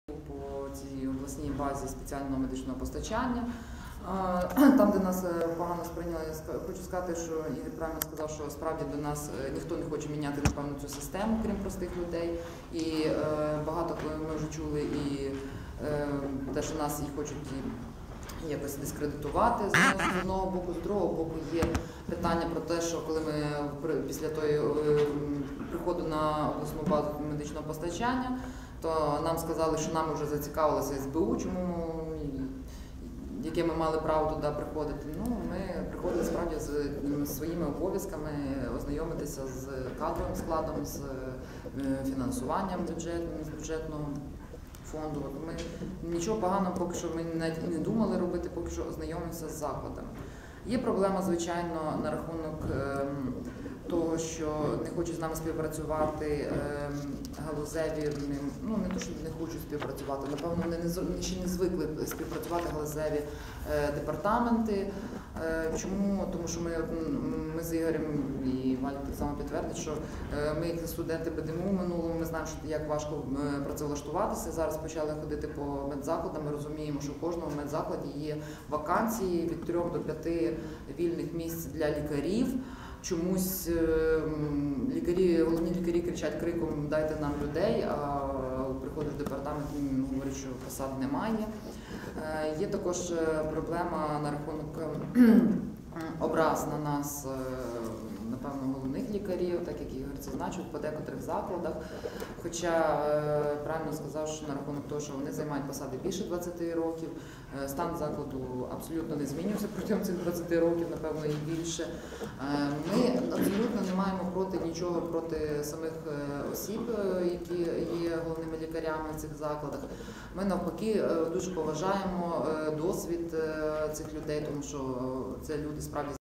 По цій обласній базі спеціального медичного постачання. Там, де нас погано сприйняли, хочу сказати, що Ігор правильно сказав, що справді до нас ніхто не хоче міняти, напевно, цю систему, крім простих людей. І багато ми вже чули і те, що нас їх хочуть якось дискредитувати з одного боку, з другого боку є питання про те, що коли ми після приходу на обласну базу медичного постачання, то нам сказали, що нам вже зацікавилося СБУ, яке ми мали право туди приходити. Ну, ми приходили справді з своїми обов'язками, ознайомитися з кадровим складом, з фінансуванням бюджетного фонду. Ми нічого поганого поки що ми навіть і не думали робити, поки що ознайомимося з закладами. Є проблема, звичайно, на рахунок того, що не хочуть з нами співпрацювати галузеві, ну не то, що не хочуть співпрацювати, напевно, вони ще не звикли співпрацювати галузеві департаменти. Чому? Тому що ми з Ігорем і Валя так само підтвердить, що ми, як студенти БДМУ минулого, ми знаємо, як важко працевлаштуватися. Зараз почали ходити по медзакладам, ми розуміємо, що в кожному медзакладі є вакансії від 3 до 5 вільних місць для лікарів. Чомусь головні лікарі кричать криком «дайте нам людей», а приходиш в департамент і говорять, що посад немає. Є також проблема на рахунок образ на нас, напевно, головних лікарів, так як Ігор зазначив, по декотрих закладах. Хоча правильно сказав, що на рахунок того, що вони займають посади більше 20 років, стан закладу абсолютно не змінювався протягом цих 20 років, напевно, і більше. Ми абсолютно не маємо нічого проти самих осіб, які є головними лікарями в цих закладах. Ми навпаки дуже поважаємо досвід цих людей, тому що це люди справді